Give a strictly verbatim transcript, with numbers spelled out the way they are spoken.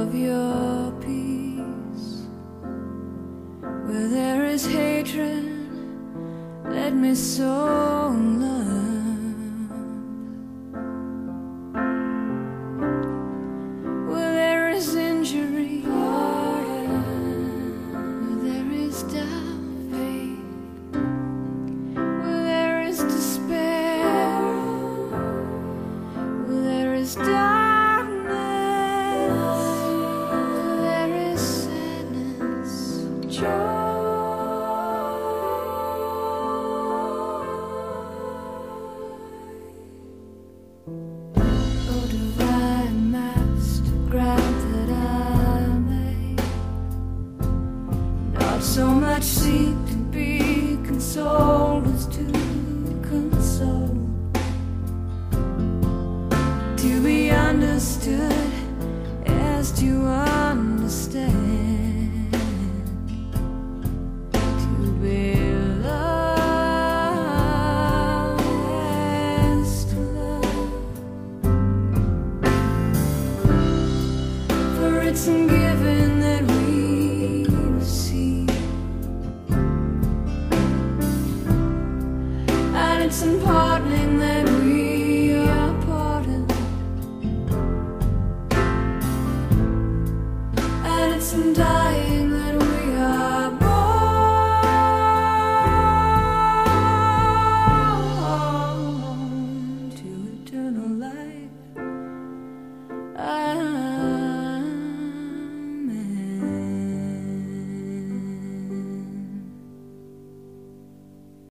of your peace. Where there is hatred, let me sow love. Where there is injury, where there is doubt, where there is despair, where there is darkness, where there is sadness, joy. So much seek to be consoled as to console, to be understood as to understand, to be loved as to love. For it's in giving that we receive, it's in pardoning that